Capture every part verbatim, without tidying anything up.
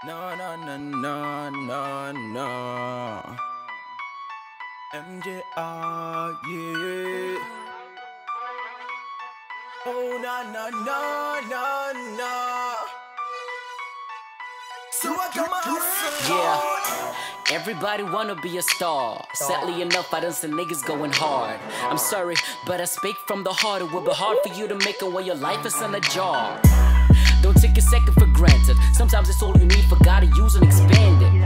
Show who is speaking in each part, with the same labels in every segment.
Speaker 1: No, no, no, no, no, no. M J R, yeah. Oh, no, no, no, no, no. So I got my hustle.
Speaker 2: Yeah, everybody wanna be a star. Sadly enough, I done seen niggas going hard. I'm sorry, but I speak from the heart. It will be hard for you to make it when your life is in a jar. Don't take a second for granted. Sometimes it's all you need for God to use and expand it.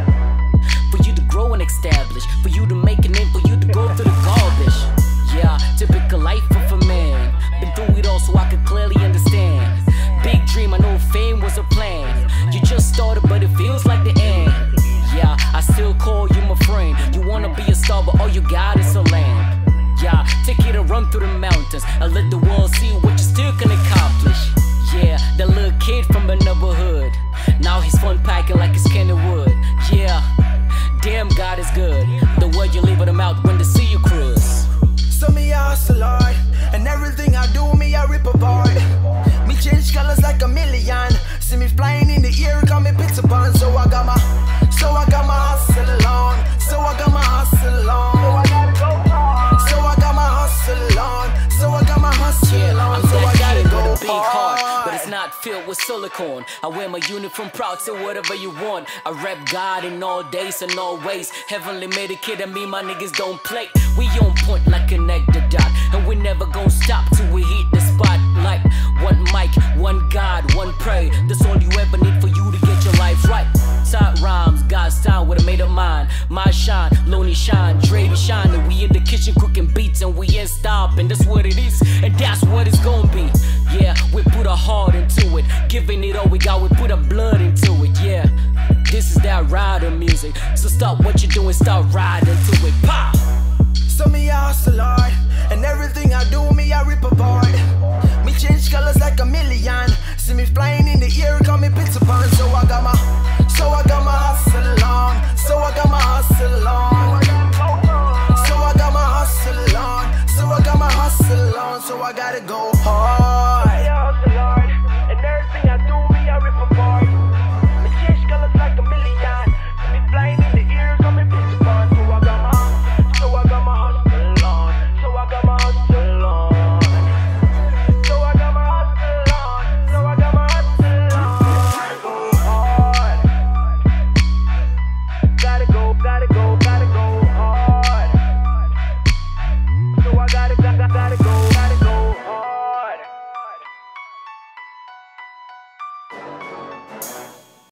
Speaker 2: For you to grow and establish. For you to make a name, for you to go through the garbage. Yeah, typical life of a man. Been through it all so I could clearly understand. Big dream, I know fame was a plan. You just started but it feels like the end. Yeah, I still call you my friend. You wanna be a star but all you got is a lamp. Yeah, take it and run through the mountains and let the world see what you still can accomplish. Yeah, that little kid from another hood. Now he's fun packing like it's Kennywood. Yeah, damn God is good. The word you leave them out when they see you cruise.
Speaker 1: So me I hustle hard, and everything I do me I rip apart. Me change colors like a million. See me flying in the air, call me pizza bun. So I got my, so I got my hustle on. So I got my hustle on. So I gotta go hard. So I got my hustle on. So I got my hustle
Speaker 2: yeah,
Speaker 1: on.
Speaker 2: I'm
Speaker 1: So I gotta
Speaker 2: with
Speaker 1: go
Speaker 2: a big
Speaker 1: hard.
Speaker 2: heart, but it's not filled with silicone. I wear my uniform proud, say whatever you want. I rap God in all days and all ways. Heavenly made a kid and me, my niggas don't play. We on point like a nectar dot, and we never gon' stop till we hit the spotlight. One mic, one God, one pray. That's all you ever need for you to get your life right. Side rhymes, God's time with a made up mind. My shine, Lonely shine, Dre be shining. We in the kitchen cooking beats and we ain't stopping. That's what it is, and that's what it's gonna be. Yeah, we put our heart into it, giving it all we got, we put our blood into it. Yeah, this is that rider music, so stop what you're doing, start riding to it. Pop!
Speaker 1: So me I hustle hard, and everything I do me I rip apart. Me change colors like a million. See me flying in the air, call me pizza bun.